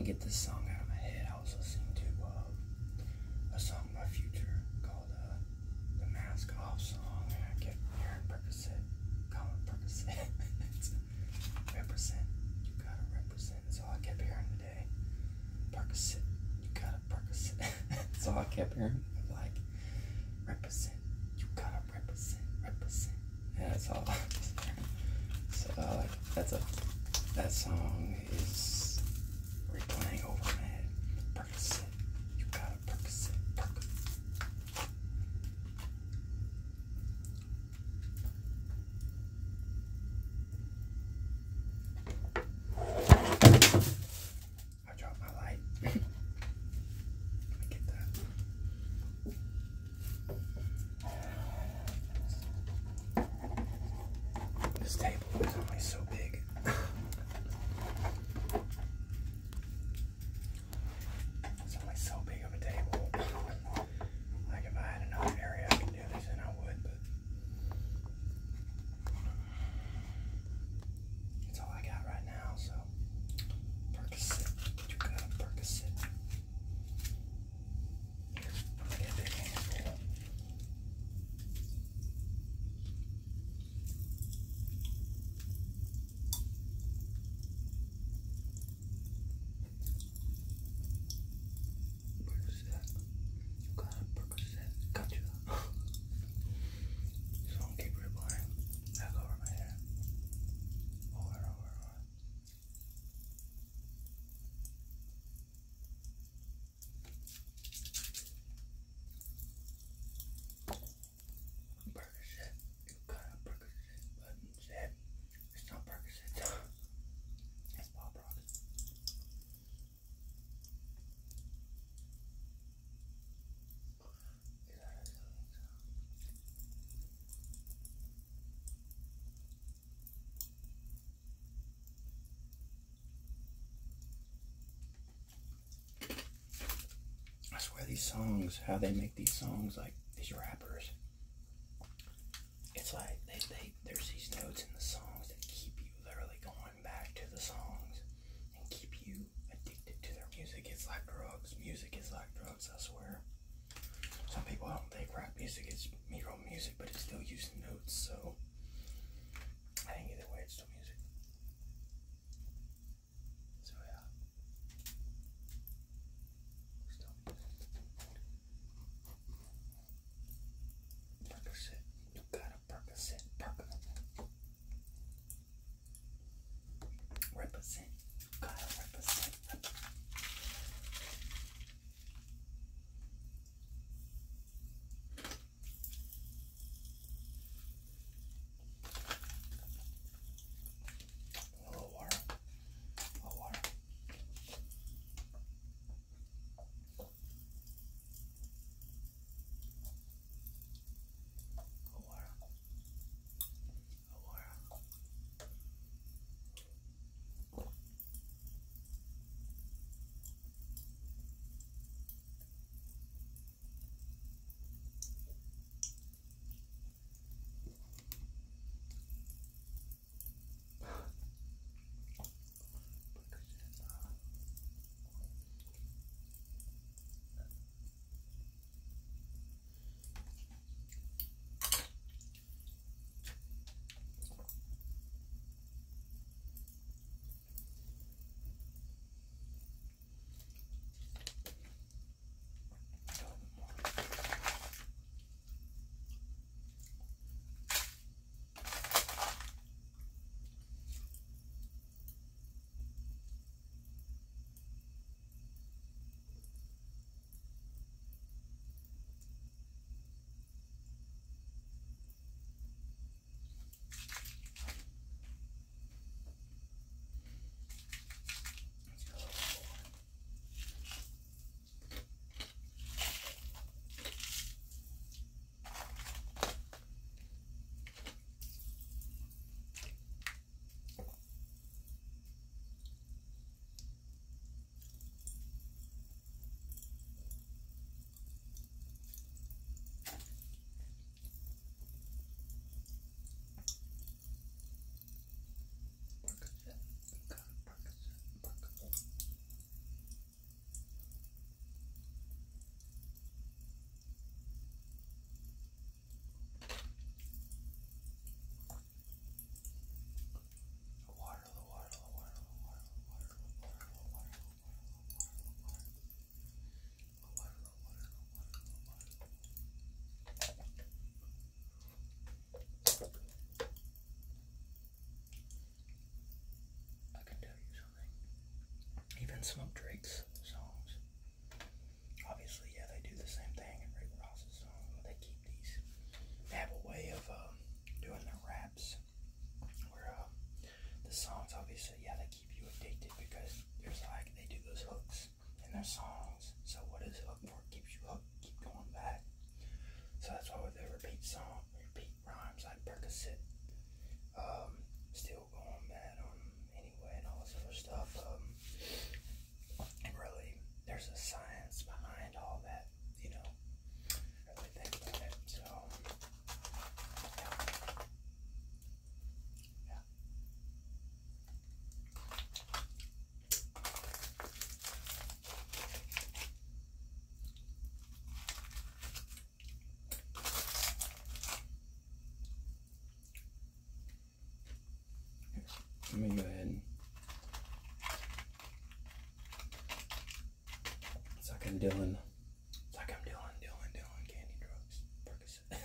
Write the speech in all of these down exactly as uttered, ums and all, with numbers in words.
get this song out of my head. I was listening to uh, a song by Future called uh, the Mask Off song, and I kept hearing Percocet, call it Percocet. It's represent, you gotta represent. That's all I kept hearing today. Percocet, you gotta Percocet. That's all I kept hearing. Like, represent, you gotta represent, represent. Yeah, that's all I was hearing. So, uh, like, that's a, that song is replaying over my head. Percocet, you gotta Percocet, Percocet. I dropped my light. Let me get that. This table is only so big. It's only so big of a table. Like if I had another area I could do this in, I would, but it's all I got right now, so Percocet, you got a Percocet. Here, I'm gonna get a big handful. Percocet, you got a Percocet, gotcha. So I'll keep replying back over my head. Over, over, over. Percocet, you got a Percocet, button set. It's not Percocet. It's Bob Rock. Is that a silly sound? I swear these songs, how they make these songs, like these rappers, it's like they, they there's these notes in the songs that keep you literally going back to the songs and keep you addicted to their music. It's like drugs. Music is like drugs, I swear. Some people don't think rap music is real music, but it's still using notes, so I think either way it's still music. So yeah. Still music. Percocet, you got a Percocet, Percocet. Represent, you gotta represent. than some of Drake's songs. Obviously, yeah, they do the same thing in Rick Ross's songs, but they keep these. They have a way of um, doing their raps where uh, the songs, obviously, yeah, they keep you addicted because there's like they do those hooks in their songs. So what is hook for? It keeps you hooked, keep going back. So that's why they repeat song, repeat rhymes like Percocet, um, still going bad on anyway, and all this other stuff. Um, and really, there's a science behind all that, you know. Really think about it. So, yeah. Yeah. Let me go ahead and it's like I'm doing it's like I'm doing doing doing candy drugs. Percocet.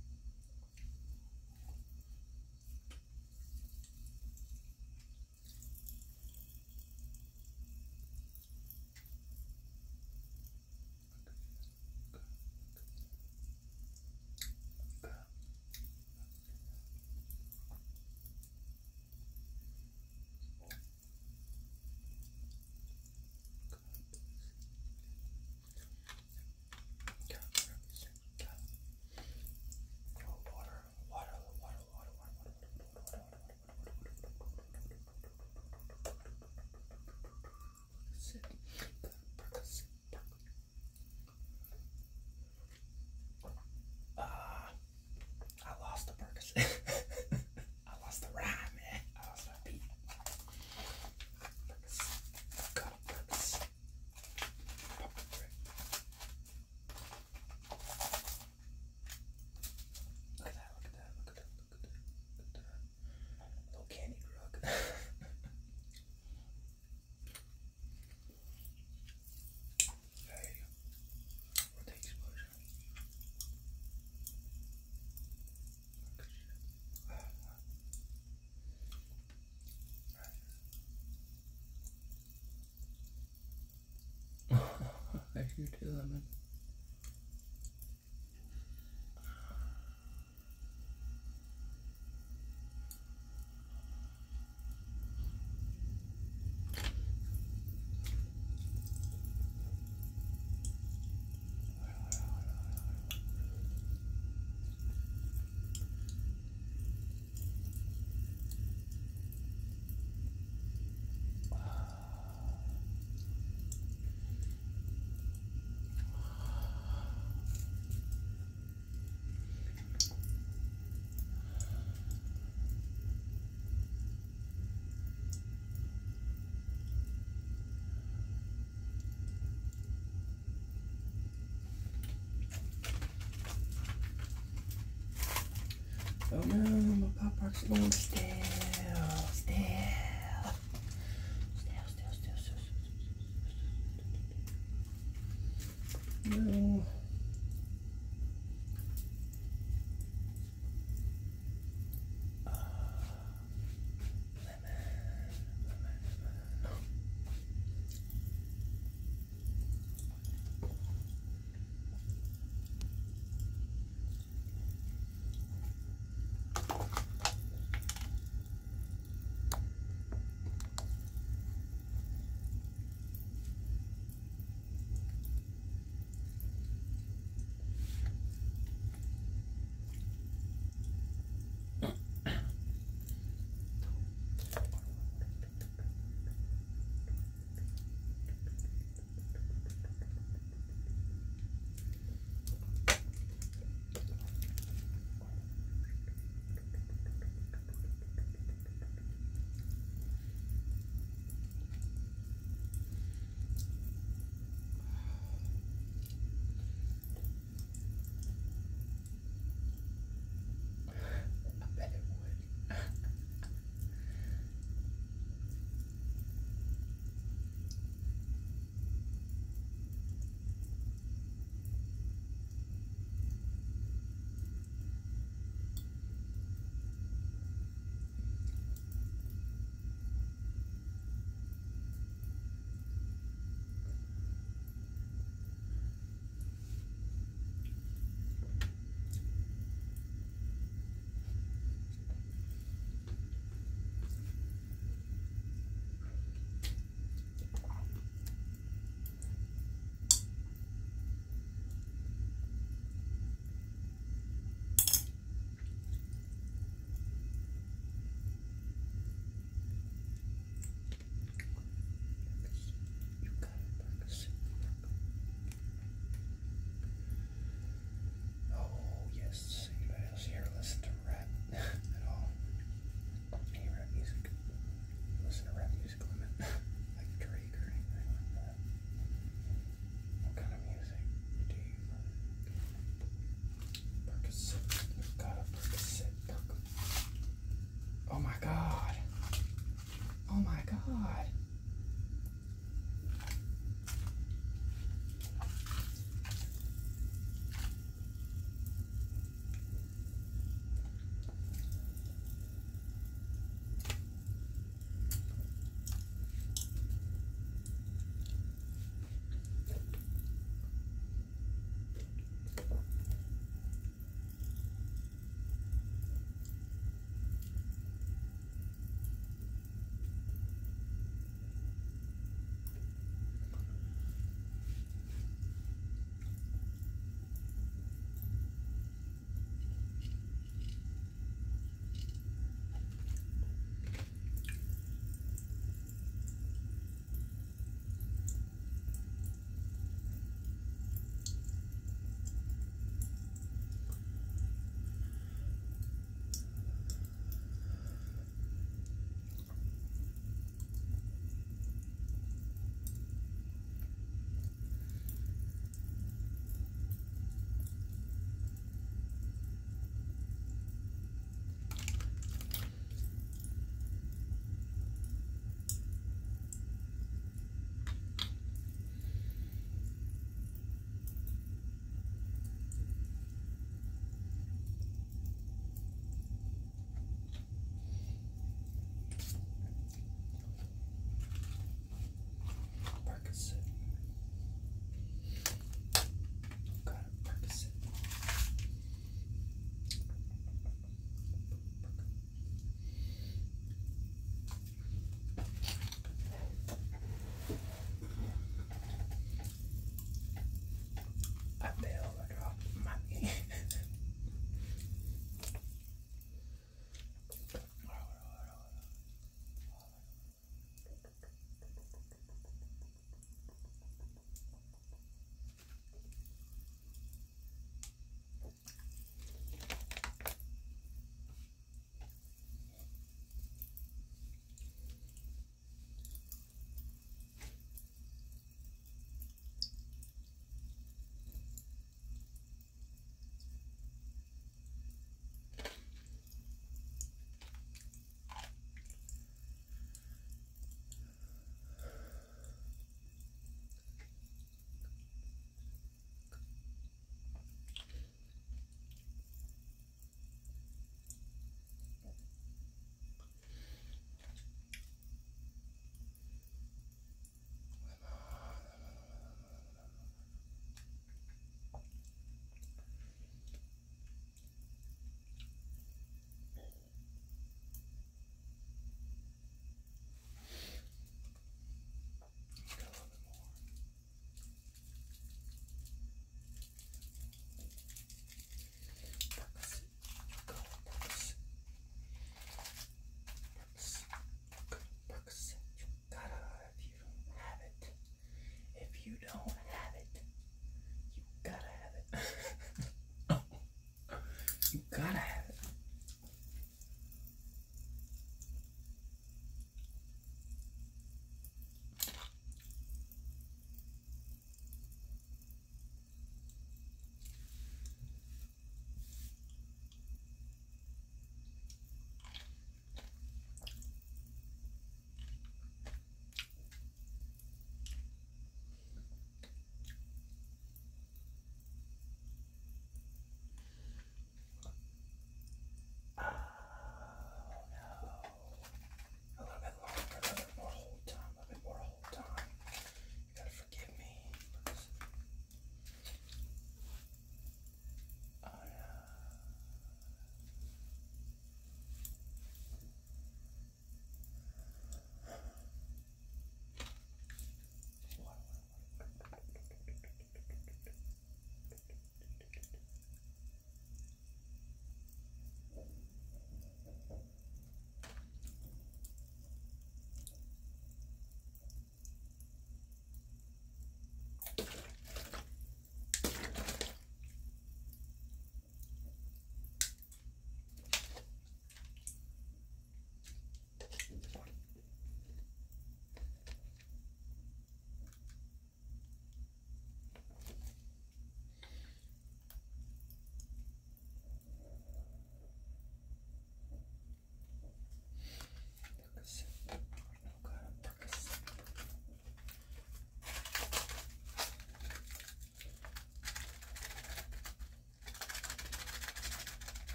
I lost the rhyme, man. I lost my beat. Got a purpose. Look at that, look at that, look at that, look at that, look at that. Little candy drug. Hey, or the explosion. I shoot two lemon. Oh no, my Pop Rocks are going stale, stale, stale, stale, stale, stale, stale. No. Uh, lemon, lemon, lemon.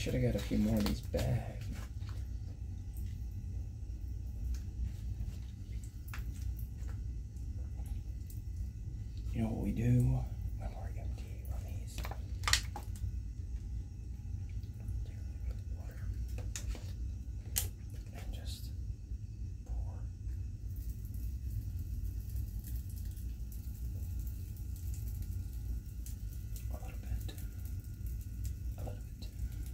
should have got a few more of these bags. You know what we do when we're empty on these? Take a little bit of water and just pour. A little bit. A little bit.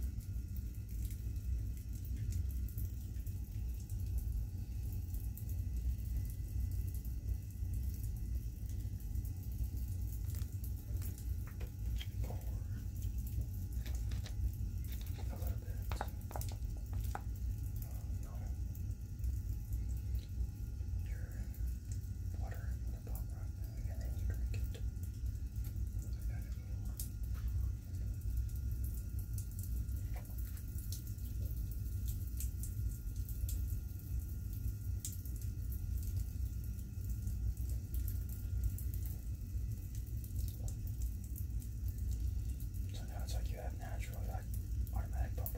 Pour. A little bit. Oh, no. Your water in the pot right now, and then you drink it. I got it more. So now it's like you have natural, like automatic bumpers.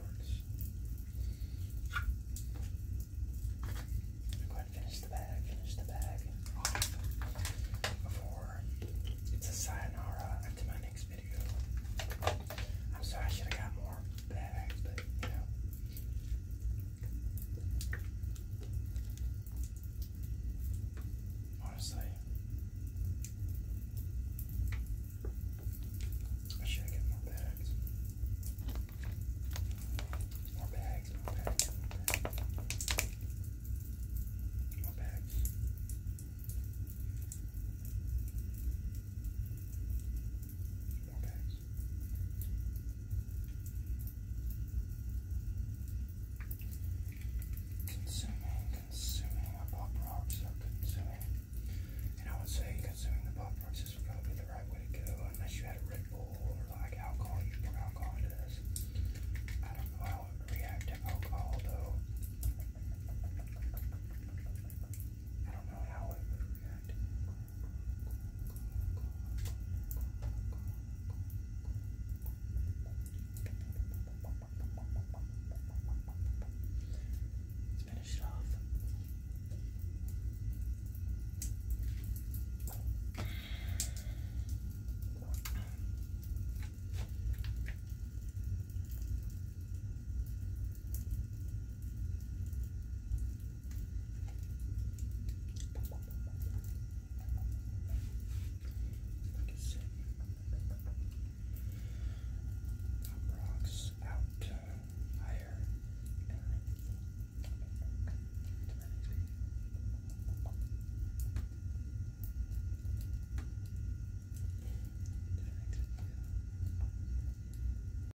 Go ahead and finish the bag, finish the bag off before it's a sayonara until my next video. I'm sorry, I should have got more bags, but you know. Honestly, I should get more bags. More bags, more bags, more bags. More bags. More bags. Consume.